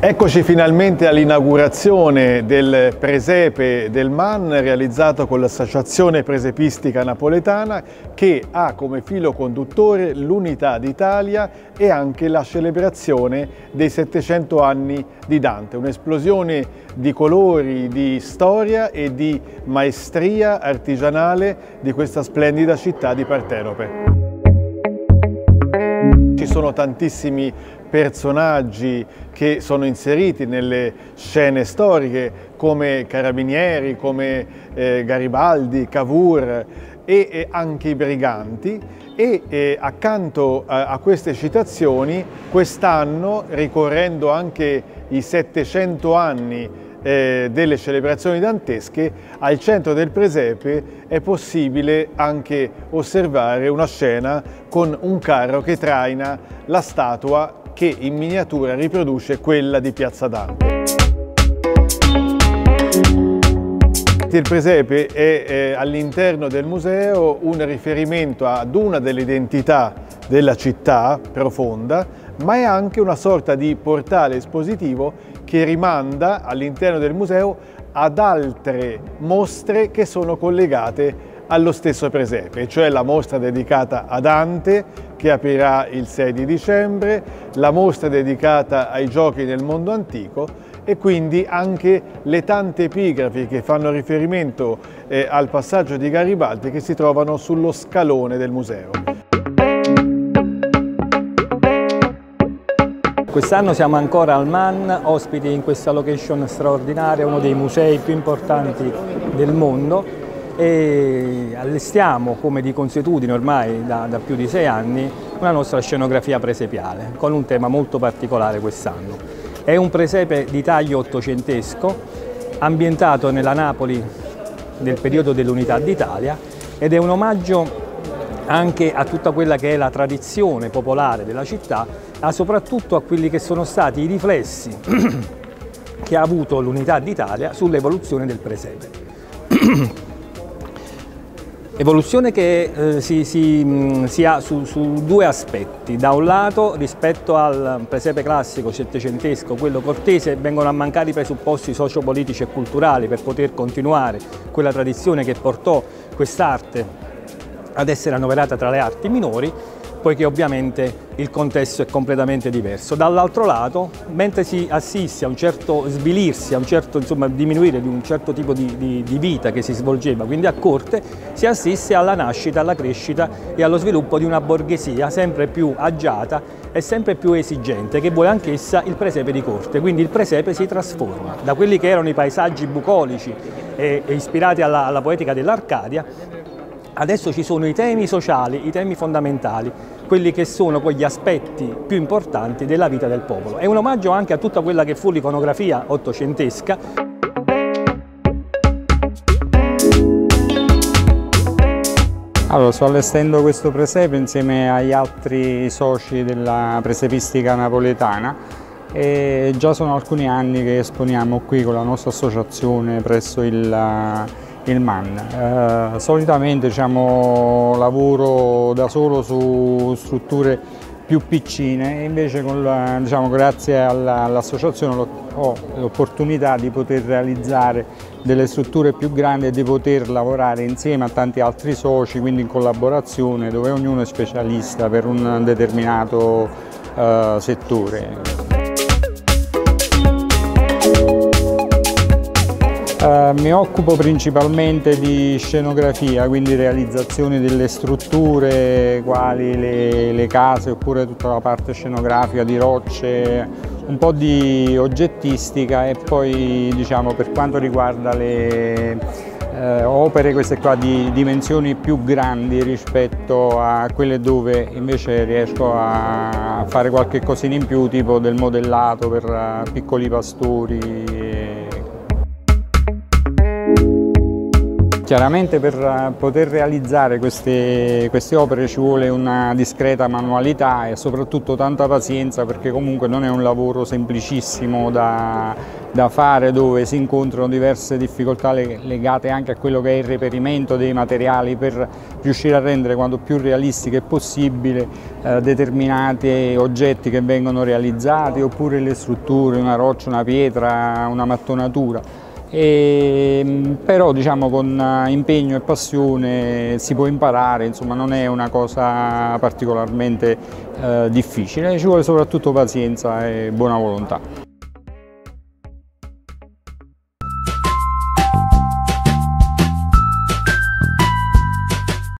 Eccoci finalmente all'inaugurazione del presepe del MAN realizzato con l'Associazione Presepistica Napoletana, che ha come filo conduttore l'unità d'Italia e anche la celebrazione dei 700 anni di Dante, un'esplosione di colori, di storia e di maestria artigianale di questa splendida città di Partenope. Ci sono tantissimi personaggi che sono inseriti nelle scene storiche come Carabinieri, come Garibaldi, Cavour e anche i briganti e accanto a queste citazioni quest'anno, ricorrendo anche i 700 anni delle celebrazioni dantesche, al centro del presepe è possibile anche osservare una scena con un carro che traina la statua che in miniatura riproduce quella di Piazza Dante. Il presepe è all'interno del museo un riferimento ad una delle identità della città profonda, ma è anche una sorta di portale espositivo che rimanda all'interno del museo ad altre mostre che sono collegate allo stesso presepe, cioè la mostra dedicata a Dante che aprirà il 6 di dicembre, la mostra dedicata ai giochi nel mondo antico e quindi anche le tante epigrafi che fanno riferimento al passaggio di Garibaldi che si trovano sullo scalone del museo. Quest'anno siamo ancora al MAN, ospiti in questa location straordinaria, uno dei musei più importanti del mondo, e allestiamo, come di consuetudine ormai da più di 6 anni, una nostra scenografia presepiale, con un tema molto particolare quest'anno. È un presepe di taglio ottocentesco, ambientato nella Napoli del periodo dell'Unità d'Italia, ed è un omaggio anche a tutta quella che è la tradizione popolare della città, ma soprattutto a quelli che sono stati i riflessi che ha avuto l'Unità d'Italia sull'evoluzione del presepe. Evoluzione che si ha su due aspetti. Da un lato, rispetto al presepe classico settecentesco, quello cortese, vengono a mancare i presupposti sociopolitici e culturali per poter continuare quella tradizione che portò quest'arte ad essere annoverata tra le arti minori, poiché ovviamente il contesto è completamente diverso. Dall'altro lato, mentre si assiste a un certo svilirsi, a un certo diminuire di un certo tipo di vita che si svolgeva, quindi a corte, si assiste alla nascita, alla crescita e allo sviluppo di una borghesia sempre più agiata e sempre più esigente, che vuole anch'essa il presepe di corte. Quindi il presepe si trasforma da quelli che erano i paesaggi bucolici e ispirati alla poetica dell'Arcadia. Adesso ci sono i temi sociali, i temi fondamentali, quelli che sono poi gli aspetti più importanti della vita del popolo. È un omaggio anche a tutta quella che fu l'iconografia ottocentesca. Allora, sto allestendo questo presepe insieme agli altri soci della presepistica napoletana e già sono alcuni anni che esponiamo qui con la nostra associazione presso il MAN. Solitamente lavoro da solo su strutture più piccine e invece grazie all'associazione ho l'opportunità di poter realizzare delle strutture più grandi e di poter lavorare insieme a tanti altri soci, quindi in collaborazione, dove ognuno è specialista per un determinato settore. Mi occupo principalmente di scenografia, quindi realizzazione delle strutture quali le case oppure tutta la parte scenografica di rocce, un po' di oggettistica e poi per quanto riguarda le opere queste qua di dimensioni più grandi rispetto a quelle dove invece riesco a fare qualche cosina in più, tipo del modellato per piccoli pastori. Chiaramente per poter realizzare queste opere ci vuole una discreta manualità e soprattutto tanta pazienza, perché comunque non è un lavoro semplicissimo da fare, dove si incontrano diverse difficoltà legate anche a quello che è il reperimento dei materiali per riuscire a rendere quanto più realistiche possibile determinati oggetti che vengono realizzati, oppure le strutture, una roccia, una pietra, una mattonatura. Però diciamo con impegno e passione si può imparare, insomma non è una cosa particolarmente difficile, ci vuole soprattutto pazienza e buona volontà.